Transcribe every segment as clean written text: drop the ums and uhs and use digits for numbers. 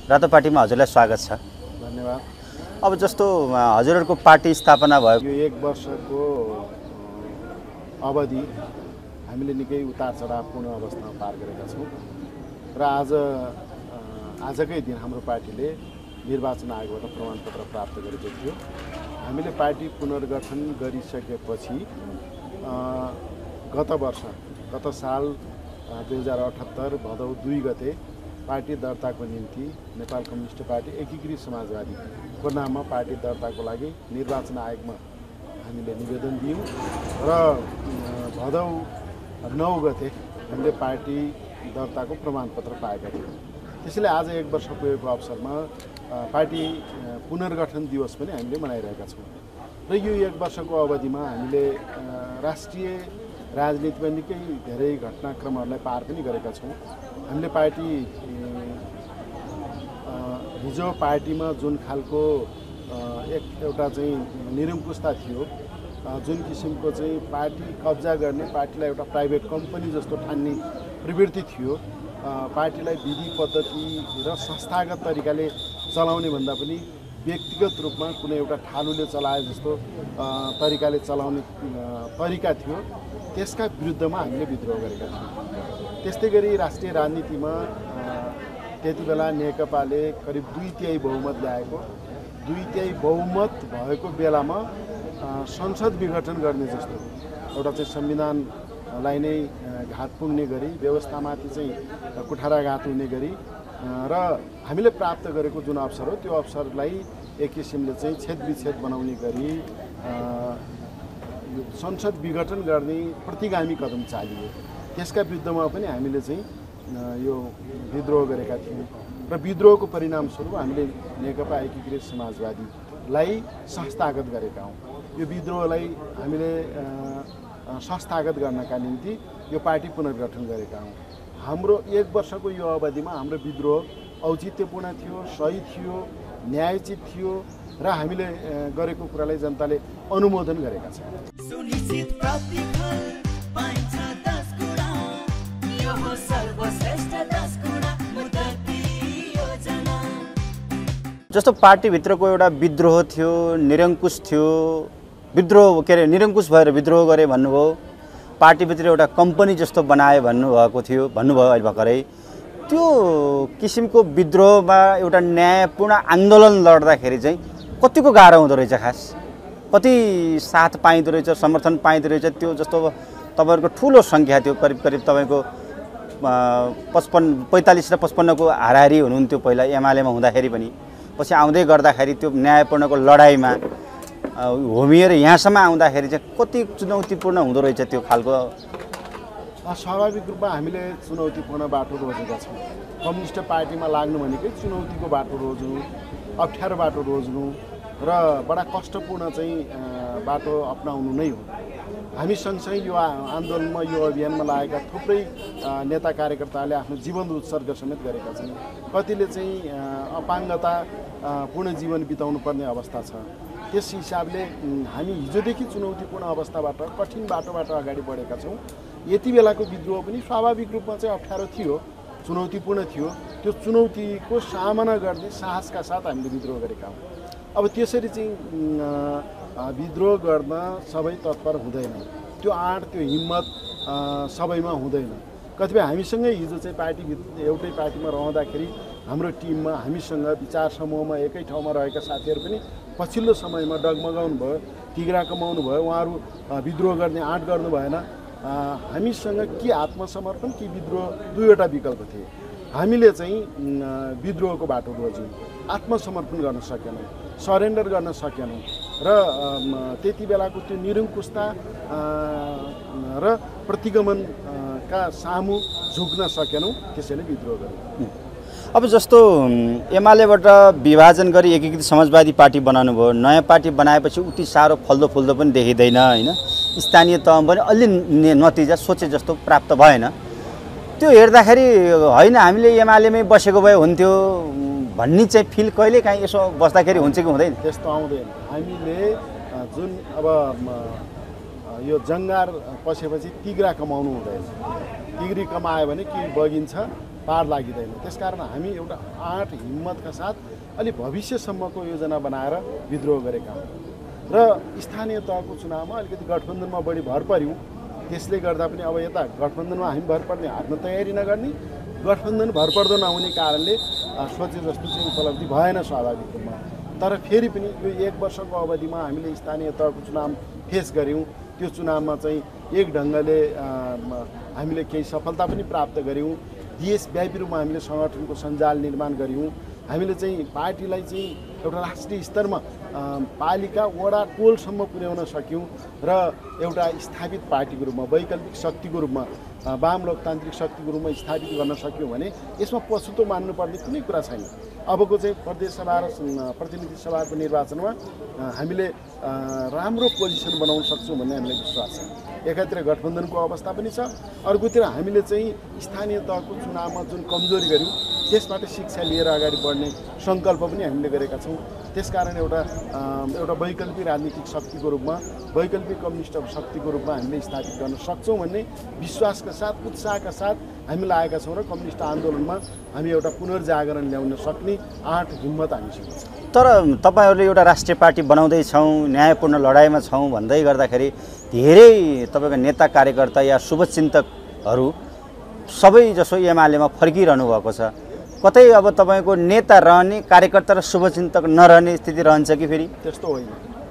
रातो पार्टीमा हजुरलाई स्वागत छ। धन्यवाद। अब जस्तो हजुरहरूको पार्टी स्थापना भयो, यो 1 वर्षको अवधि हामीले निकै उतार चढावपूर्ण अवस्थामा पार गरेका छौँ र आजकै दिन हाम्रो पार्टीले निर्वाचन आयोगबाट प्रमाणपत्र प्राप्त गरेको थियो। हामीले पार्टी पुनर्गठन गरिसकेपछि गत साल 2078 भदौ 2 गते पार्टी दर्ताको निम्ति नेपाल कम्युनिस्ट पार्टी एकीकृत समाजवादीको नाममा पार्टी दर्ताको लागि निर्वाचन आयोगमा हामीले निवेदन दियौँ र भदौ 9 गते हामीले पार्टी दर्ताको प्रमाणपत्र पाएका थियौँ। त्यसैले आज 1 वर्ष पुगेको अवसरमा पार्टी पुनर्गठन दिवस पनि हामीले मनाइरहेका छौँ र यो 1 वर्षको अवधिमा हामीले राष्ट्रिय राजनीतिमा निकै धेरै घटनाक्रमहरूलाई पार पनि गरेका छौँ। हामीले हिजो पार्टीमा जुन खालको एउटा चाहिँ निरङ्कुशता थियो, जुन किसिमको चाहिँ पार्टी कब्जा गर्ने, पार्टीलाई एउटा प्राइभेट कम्पनी जस्तो ठान्ने प्रवृत्ति थियो, पार्टीलाई विधि पद्धति र संस्थागत तरिकाले चलाउने भन्दा पनि व्यक्तिगत रूपमा कुनै एउटा ठालुले चलाए जस्तो तरिकाले चलाउने तरिका थियो, त्यसका विरुद्धमा हामीले विद्रोह गरेका थियौँ। त्यस्तै गरी राष्ट्रिय राजनीतिमा त्यति बेला नेकपाले करिब 2/3 बहुमत ल्याएको, 2/3 बहुमत भएको बेलामा संसद विघटन गर्ने जस्तो एउटा चाहिँ संविधानलाई नै घात पुग्ने गरी, व्यवस्थामाथि चाहिँ कुठाराघात हुने गरी र हामीले प्राप्त गरेको जुन अवसर हो त्यो अवसरलाई एक किसिमले चाहिँ छेदविच्छेद बनाउने गरी संसद विघटन गर्ने प्रतिगामी कदम चालियो। त्यसका विरुद्धमा पनि हामीले चाहिँ यो विद्रोह गरेका थियौँ र विद्रोहको परिणामस्वरूप हामीले नेकपा एकीकृत समाजवादीलाई संस्थागत गरेका हौँ। यो विद्रोहलाई हामीले संस्थागत गर्नका निम्ति यो पार्टी पुनर्गठन गरेका हौँ। हाम्रो 1 वर्षको यो अवधिमा हाम्रो विद्रोह औचित्यपूर्ण थियो, सही थियो, न्यायोचित थियो र हामीले गरेको कुरालाई जनताले अनुमोदन गरेका छन्। जस्तो पार्टीभित्रको एउटा विद्रोह थियो, निरङ्कुश थियो, निरङ्कुश भएर विद्रोह गरे भन्नुभयो, पार्टीभित्र एउटा कम्पनी जस्तो बनाए भन्नुभयो अहिले भर्खरै। त्यो किसिमको विद्रोहमा एउटा न्यायपूर्ण आन्दोलन लड्दाखेरि चाहिँ कतिको गाह्रो हुँदो रहेछ, खास कति साथ पाइँदो रहेछ, समर्थन पाइँदो रहेछ? त्यो जस्तो तपाईँहरूको ठुलो सङ्ख्या थियो, करिब तपाईँको 45 र 55को हाराहारी हुनुहुन्थ्यो पहिला एमालेमा हुँदाखेरि पनि, पछि आउँदै गर्दाखेरि त्यो न्यायपूर्णको लडाइँमा होमिएर यहाँसम्म आउँदाखेरि चाहिँ कति चुनौतीपूर्ण हुँदो रहेछ त्यो खालको? स्वाभाविक रूपमा हामीले चुनौतीपूर्ण बाटो रोजेका छौँ। कम्युनिस्ट पार्टीमा लाग्नु भनेकै चुनौतीको बाटो रोज्नु, अप्ठ्यारो बाटो रोज्नु र बडा कष्टपूर्ण चाहिँ बाटो अपनाउनु नै हो। हामी सँगसँगै यो आन्दोलनमा, यो अभियानमा लागेका थुप्रै नेता कार्यकर्ताले आफ्नो जीवन उत्सर्ग समेत गरेका छन्। कतिले चाहिँ अपाङ्गता पूर्ण जीवन बिताउनु पर्ने अवस्था छ। त्यस हिसाबले हामी हिजोदेखि चुनौतीपूर्ण अवस्थाबाट, कठिन बाटोबाट अगाडि बढेका छौँ। यति बेलाको विद्रोह पनि स्वाभाविक रूपमा चाहिँ अप्ठ्यारो थियो, चुनौतीपूर्ण थियो। त्यो चुनौतीको सामना गर्ने साहसका साथ हामीले विद्रोह गरेका हौँ। अब त्यसरी चाहिँ विद्रोह गर्न सबै तत्पर हुँदैन, त्यो आँट, त्यो हिम्मत सबैमा हुँदैन। कतिपय हामीसँगै हिजो चाहिँ एउटै पार्टीमा रहँदाखेरि हाम्रो टिममा हामीसँग विचार समूहमा एकै ठाउँमा रहेका साथीहरू पनि पछिल्लो समयमा डगमगाउनु भयो, तिघ्रा कमाउनु भयो, उहाँहरू विद्रोह गर्ने आँट गर्नु भएन। हामीसँग कि आत्मसमर्पण कि विद्रोह, दुईवटा विकल्प थिए। हामीले चाहिँ विद्रोहको बाटो रोज्यौँ, आत्मसमर्पण गर्न सकेनौँ, सरेन्डर गर्न सकेनौँ र त्यति बेलाको त्यो निरङ्कुशता र प्रतिगमनका सामु झुक्न सकेनौँ, त्यसैले विद्रोह गऱ्यौँ। अब जस्तो एमालेबाट विभाजन गरी एकीकृत समाजवादी पार्टी बनाउनु भयो, नयाँ पार्टी बनाएपछि उति साह्रो फल्दो फुल्दो पनि देखिँदैन होइन, स्थानीय तहमा पनि अलि नतिजा सोचे जस्तो प्राप्त भएन। त्यो हेर्दाखेरि होइन हामीले एमालेमै बसेको भए हुन्थ्यो भन्ने चाहिँ फिल कहिले काहीँ यसो बस्दाखेरि हुन्छ कि हुँदैन? त्यस्तो आउँदैन। हामीले जुन अब यो जङ्गार पसेपछि तिग्रा कमाउनु हुँदैन। तिग्री कमायो भने कि बगिन्छ पार लागिँदैन। त्यसकारण हामी एउटा आँट हिम्मतका साथ अलि भविष्यसम्मको योजना बनाएर विद्रोह गरेका हौँ र स्थानीय तहको चुनावमा अलिकति गठबन्धनमा बढी भर पर्यौँ। त्यसले गर्दा पनि अब यता गठबन्धनमा हामी भर पर्ने हार्न तयारी नगर्ने, गठबन्धन भरपर्दो नहुने कारणले सोचे जस्तो चाहिँ उपलब्धि भएन स्वाभाविक रूपमा। तर फेरि पनि यो 1 वर्षको अवधिमा हामीले स्थानीय तहको चुनाव फेस गऱ्यौँ। त्यो चुनावमा चाहिँ एक ढङ्गले हामीले केही सफलता पनि प्राप्त गऱ्यौँ। देशव्यापी रूपमा हामीले सङ्गठनको सञ्जाल निर्माण गऱ्यौँ। हामीले चाहिँ पार्टीलाई चाहिँ एउटा राष्ट्रिय स्तरमा पालिका वडा टोलसम्म पुर्याउन सक्यौँ र एउटा स्थापित पार्टीको रूपमा वैकल्पिक शक्तिको रूपमा वाम लोकतान्त्रिक शक्तिको रूपमा स्थापित गर्न सक्यौँ भने यसमा पछुतो मान्नुपर्ने कुनै कुरा छैन। अबको चाहिँ प्रदेश सभा र प्रतिनिधि सभाको निर्वाचनमा हामीले राम्रो पोजिसन बनाउन सक्छौँ भन्ने हामीलाई विश्वास छ। एकातिर गठबन्धनको अवस्था पनि छ, अर्कोतिर हामीले चाहिँ स्थानीय तहको चुनावमा जुन कमजोरी गऱ्यौँ त्यसबाट शिक्षा लिएर अगाडि बढ्ने सङ्कल्प पनि हामीले गरेका छौँ। त्यसकारण एउटा वैकल्पिक राजनीतिक शक्तिको रूपमा वैकल्पिक कम्युनिस्ट शक्तिको रूपमा हामीले स्थापित गर्न सक्छौँ भन्ने विश्वासका साथ उत्साहका साथ हामी लागेका छौँ र कम्युनिस्ट आन्दोलनमा हामी एउटा पुनर्जागरण ल्याउन सक्ने आँट हिम्मत हामीसँग छ। तर तपाईँहरूले एउटा राष्ट्रिय पार्टी बनाउँदैछौँ, न्यायपूर्ण लडाइँमा छौँ भन्दै गर्दाखेरि धेरै तपाईँको नेता कार्यकर्ता या शुभचिन्तकहरू सबै जसो एमालेमा फर्किरहनु भएको छ। कतै अब तपाईँको नेता रहने कार्यकर्ता र शुभचिन्तक नरहने स्थिति रहन्छ कि फेरि? त्यस्तो होइन।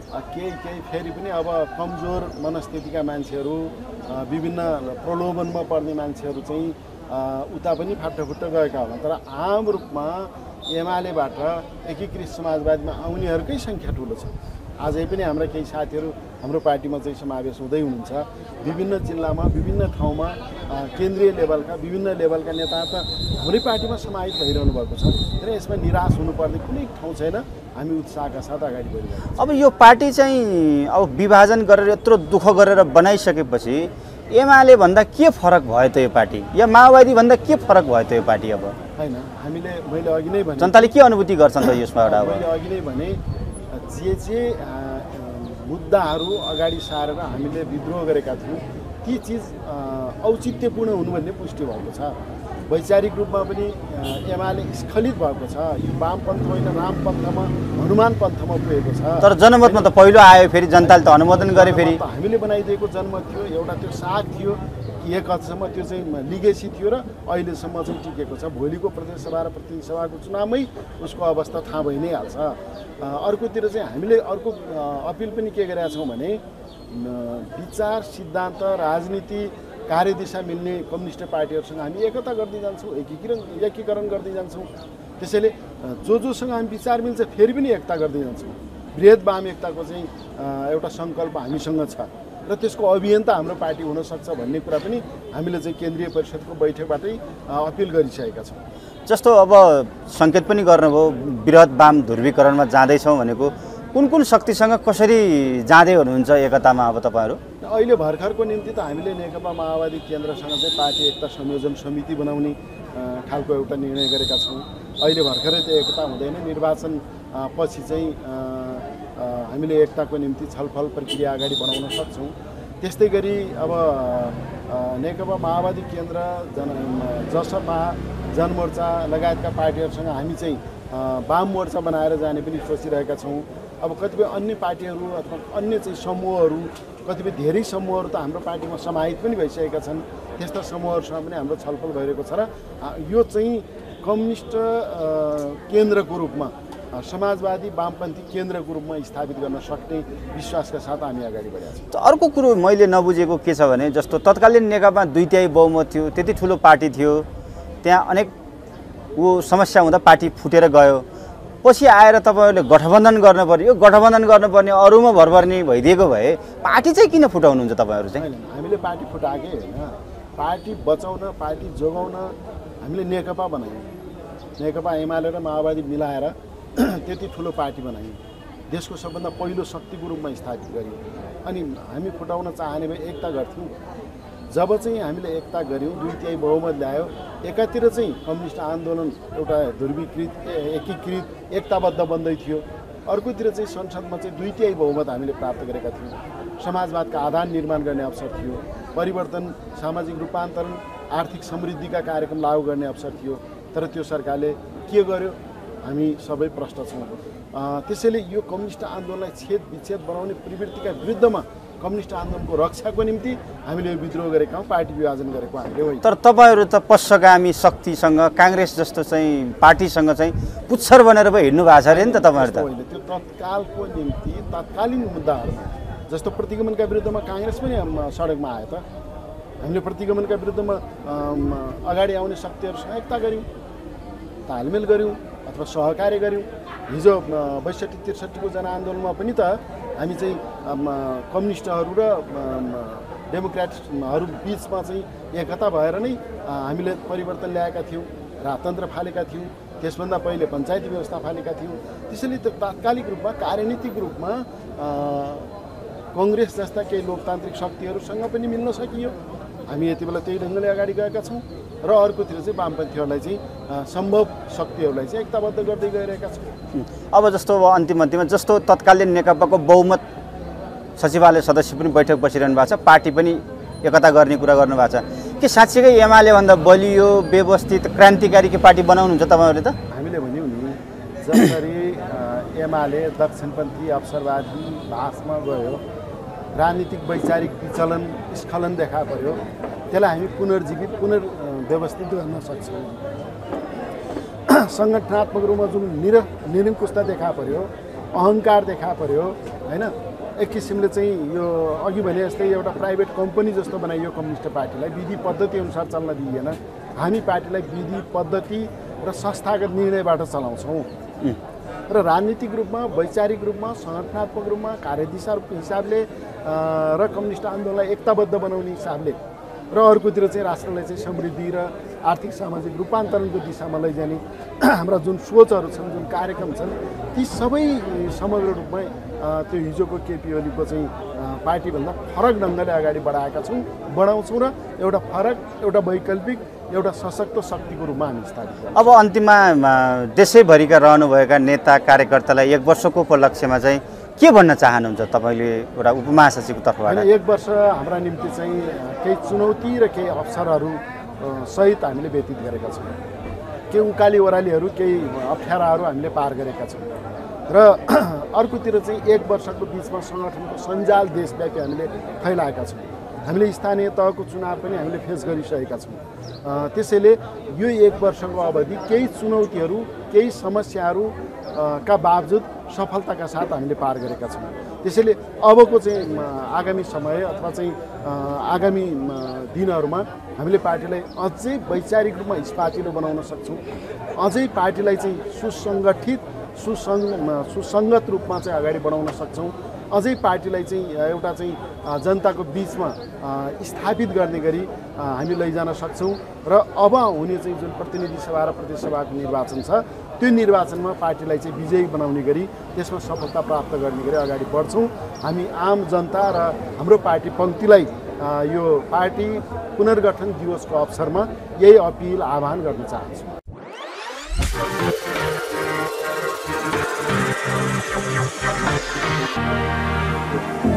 केही फेरि पनि अब कमजोर मनस्थितिका मान्छेहरू, विभिन्न प्रलोभनमा पर्ने मान्छेहरू चाहिँ उता पनि फाटफुट्ट गएका होला। तर आम रूपमा एमालेबाट एकीकृत समाजवादीमा आउनेहरूकै सङ्ख्या ठुलो छ। आजै पनि हाम्रा केही साथीहरू हाम्रो पार्टीमा चाहिँ समावेश हुँदै हुनुहुन्छ। विभिन्न जिल्लामा विभिन्न ठाउँमा केन्द्रीय लेभलका विभिन्न लेभलका नेता त हाम्रै पार्टीमा समाहित भइरहनु भएको छ। तर यसमा निराश हुनुपर्ने कुनै ठाउँ छैन। हामी उत्साहका साथ अगाडि बढिरहेका छौँ। अब यो पार्टी चाहिँ अब विभाजन गरेर यत्रो दुःख गरेर बनाइसकेपछि एमाले भन्दा के फरक भयो त यो पार्टी, या माओवादी भन्दा के फरक भयो त यो पार्टी? अब होइन, मैले अघि नै भने जनताले के अनुभूति गर्छन् त यसमा? एउटा मैले अघि नै भने जे मुद्दाहरू अगाडि सारेर हामीले विद्रोह गरेका थियौँ ती चिज औचित्यपूर्ण हुनु भन्ने पुष्टि भएको छ। वैचारिक रूपमा पनि एमाले स्खलित भएको छ। यो वामपन्थ होइन, रामपन्थमा हनुमान पन्थमा पुगेको छ। तर जनमतमा त पहिलो आयो, फेरि जनताले त अनुमोदन गरे। फेरि हामीले बनाइदिएको जनमत थियो, एउटा त्यो साग थियो कि एक हदसम्म त्यो चाहिँ लिगेसी थियो र अहिलेसम्म चाहिँ टिकेको छ। भोलिको प्रदेश सभा र प्रतिनिधि सभाको चुनावमै उसको अवस्था थाहा भइ नै हाल्छ। अर्कोतिर चाहिँ हामीले अर्को अपिल पनि के गरेका छौँ भने विचार, सिद्धान्त, राजनीति, कार्यदिशा मिल्ने कम्युनिस्ट पार्टीहरूसँग हामी एकता गर्दै जान्छौँ, एकीकरण गर्दै जान्छौँ। त्यसैले जोसँग हामी विचार मिल्छ फेरि पनि एकता गर्दै जान्छौँ। वृहत वाम एकताको चाहिँ एउटा सङ्कल्प हामीसँग छ र त्यसको अभियन्ता हाम्रो पार्टी हुनसक्छ भन्ने कुरा पनि हामीले चाहिँ केन्द्रीय परिषदको बैठकबाटै अपिल गरिसकेका छौँ। जस्तो अब सङ्केत पनि गर्नुभयो वृहत वाम ध्रुवीकरणमा जाँदैछौँ भनेको, कुन शक्तिसँग कसरी जाँदै हुनुहुन्छ एकतामा अब तपाईँहरू? अहिले भर्खरको निम्ति त हामीले नेकपा माओवादी केन्द्रसँग चाहिँ पार्टी एकता संयोजन समिति बनाउने खालको एउटा निर्णय गरेका छौँ। अहिले भर्खरै त्यो एकता हुँदैन, निर्वाचन पछि चाहिँ हामीले एकताको निम्ति छलफल प्रक्रिया अगाडि बढाउन सक्छौँ। त्यस्तै गरी अब नेकपा माओवादी केन्द्र, जसपा, जनमोर्चा लगायतका पार्टीहरूसँग हामी चाहिँ वाम मोर्चा बनाएर जाने पनि सोचिरहेका छौँ। अब कतिपय अन्य पार्टीहरू अथवा अन्य चाहिँ समूहहरू, कतिपय धेरै समूहहरू त हाम्रो पार्टीमा समाहित पनि भइसकेका छन्। त्यस्ता समूहहरूसँग पनि हाम्रो छलफल भइरहेको छ र यो चाहिँ कम्युनिस्ट केन्द्रको रूपमा, समाजवादी वामपन्थी केन्द्रको रूपमा स्थापित गर्न सक्ने विश्वासका साथ हामी अगाडि बढेका छौँ। अर्को कुरो मैले नबुझेको के छ भने, जस्तो तत्कालीन नेकपा 2/3 बहुमत थियो, त्यति ठुलो पार्टी थियो, त्यहाँ अनेक समस्या हुँदा पार्टी फुटेर गयो। पछि आएर तपाईँहरूले गठबन्धन गर्नुपर्ने, यो गठबन्धन गर्नुपर्ने अरूमा भर पर्ने भइदिएको भए पार्टी चाहिँ किन फुटाउनुहुन्छ तपाईँहरू चाहिँ? हामीले पार्टी फुटाएकै होइन, पार्टी बचाउन, पार्टी जोगाउन हामीले नेकपा बनायौँ। नेकपा एमाले र माओवादी मिलाएर त्यति ठुलो पार्टी बनायौँ। देशको सबभन्दा पहिलो शक्तिको रूपमा स्थापित गऱ्यौँ। अनि हामी फुटाउन चाहने भए एकता गर्थ्यौँ। जब चाहिँ हामीले एकता गऱ्यौँ, 2/3 बहुमत ल्यायो, एकातिर चाहिँ कम्युनिस्ट आन्दोलन एउटा ध्रुवीकृत, एकीकृत, एकताबद्ध बन्दै थियो, अर्कोतिर चाहिँ संसदमा चाहिँ 2/3 बहुमत हामीले प्राप्त गरेका थियौँ। समाजवादका आधार निर्माण गर्ने अवसर थियो, परिवर्तन, सामाजिक रूपान्तरण आर्थिक समृद्धिका कार्यक्रम लागू गर्ने अवसर थियो, तर त्यो सरकारले के गर्यो हामी सबै प्रष्ट छौँ। त्यसैले यो कम्युनिस्ट आन्दोलनलाई छेद विच्छेद बनाउने प्रवृत्तिका विरुद्धमा कम्युनिस्ट आन्दोलनको रक्षाको निम्ति हामीले यो विद्रोह गरेका हौँ, पार्टी विभाजन गरेको हामीले होइन। तर तपाईँहरू त पश्चगामी शक्तिसँग काङ्ग्रेस जस्तो चाहिँ पार्टीसँग चाहिँ पुच्छर बनेर पो हिँड्नु भएको छ अरे नि त तपाईँहरू त। होइन, त्यो तत्कालको निम्ति तत्कालीन मुद्दाहरूमा जस्तो प्रतिगमनका विरुद्धमा काङ्ग्रेस पनि सडकमा आयो त। हामीले प्रतिगमनका विरुद्धमा अगाडि आउने शक्तिहरूसँग एकता गऱ्यौँ, तालमेल गऱ्यौँ अथवा सहकार्य गऱ्यौँ। हिजो 62-63को जनआन्दोलनमा पनि त हामी चाहिँ कम्युनिस्टहरू र डेमोक्रेटहरू बिचमा चाहिँ एकता भएर नै हामीले परिवर्तन ल्याएका थियौँ, राजतन्त्र फालेका थियौँ, त्यसभन्दा पहिले पञ्चायती व्यवस्था फालेका थियौँ। त्यसैले त्यो तात्कालिक रूपमा कार्यनीतिक रूपमा कङ्ग्रेस जस्ता केही लोकतान्त्रिक शक्तिहरूसँग पनि मिल्न सकियो। हामी यति बेला त्यही ढङ्गले अगाडि गएका छौँ र अर्कोतिर चाहिँ वामपन्थीहरूलाई चाहिँ सम्भव शक्तिहरूलाई चाहिँ एकताबद्ध गर्दै गइरहेका छौँ। अब जस्तो अन्तिममा जस्तो तत्कालीन नेकपाको बहुमत सचिवालय सदस्य पनि बैठक बसिरहनु भएको छ, पार्टी पनि एकता गर्ने कुरा गर्नुभएको छ कि साँच्चीकै एमाले भन्दा बलियो व्यवस्थित क्रान्तिकारी के पार्टी बनाउनुहुन्छ तपाईँहरूले त? हामीले भन्यौँ नि, जसरी एमाले दक्षिणपन्थी अवसरवादी भाषमा गयो, राजनीतिक वैचारिक विचलन स्खलन देखा पर्यो, त्यसलाई हामी पुनर्जीवित पुनर्व्यवस्थित गर्न सक्छौँ। सङ्गठनात्मक रूपमा जुन निरङ्कुशता देखा पर्यो, अहङ्कार देखा पर्यो होइन, एक किसिमले चाहिँ यो अघि भने जस्तै एउटा प्राइभेट कम्पनी जस्तो बनाइयो कम्युनिस्ट पार्टीलाई, विधि पद्धति अनुसार चल्न दिइएन। हामी पार्टीलाई विधि पद्धति र संस्थागत निर्णयबाट चलाउँछौँ र राजनीतिक रूपमा वैचारिक रूपमा सङ्गठनात्मक रूपमा कार्यदिशाको हिसाबले र कम्युनिस्ट आन्दोलनलाई एकताबद्ध बनाउने हिसाबले र अर्कोतिर चाहिँ राष्ट्रलाई चाहिँ समृद्धि र आर्थिक सामाजिक रूपान्तरणको दिशामा लैजाने हाम्रा जुन सोचहरू छन्, जुन कार्यक्रम छन्, ती सबै समग्र रूपमा त्यो हिजोको केपी ओलीको चाहिँ पार्टीभन्दा फरक ढङ्गले अगाडि बढाएका छौँ, बढाउँछौँ र एउटा फरक, एउटा वैकल्पिक, एउटा सशक्त शक्तिको रूपमा हामी स्थापित गर्छौँ। अब अन्तिममा देशैभरिका रहनुभएका नेता कार्यकर्तालाई 1 वर्षको उपलक्ष्यमा चाहिँ के भन्न चाहनुहुन्छ तपाईँले एउटा उपमहासचिवको तर्फबाट? 1 वर्ष हाम्रा निम्ति चाहिँ केही चुनौती र केही अवसरहरू सहित हामीले व्यतीत गरेका छौँ। केही उकाली ओह्रालीहरू, केही अप्ठ्याराहरू हामीले पार गरेका छौँ र अर्कोतिर चाहिँ 1 वर्षको बिचमा सङ्गठनको सञ्जाल देशव्यापी हामीले फैलाएका छौँ। हामीले स्थानीय तहको चुनाव पनि हामीले फेस गरिसकेका छौँ। त्यसैले यो 1 वर्षको अवधि केही चुनौतीहरू, केही समस्याहरू का बावजुद सफलताका साथ हामीले पार गरेका छौँ। त्यसैले अबको चाहिँ आगामी समय अथवा चाहिँ आगामी दिनहरूमा हामीले पार्टीलाई अझै वैचारिक रूपमा स्पाचिलो बनाउन सक्छौँ, अझै पार्टीलाई चाहिँ सुसङ्गठित सुसङ्गत रूपमा चाहिँ अगाडि बढाउन सक्छौँ, अझै पार्टीलाई चाहिँ एउटा चाहिँ जनताको बिचमा स्थापित गर्ने गरी हामी लैजान सक्छौँ र अब हुने चाहिँ जुन प्रतिनिधि सभा र प्रदेश सभाको निर्वाचन छ, त्यो निर्वाचनमा पार्टीलाई चाहिँ विजयी बनाउने गरी त्यसमा सफलता प्राप्त गर्ने गरी अगाडि बढ्छौँ। हामी आम जनता र हाम्रो पार्टी पङ्क्तिलाई यो पार्टी पुनर्गठन दिवसको अवसरमा यही अपिल आह्वान गर्न चाहन्छु।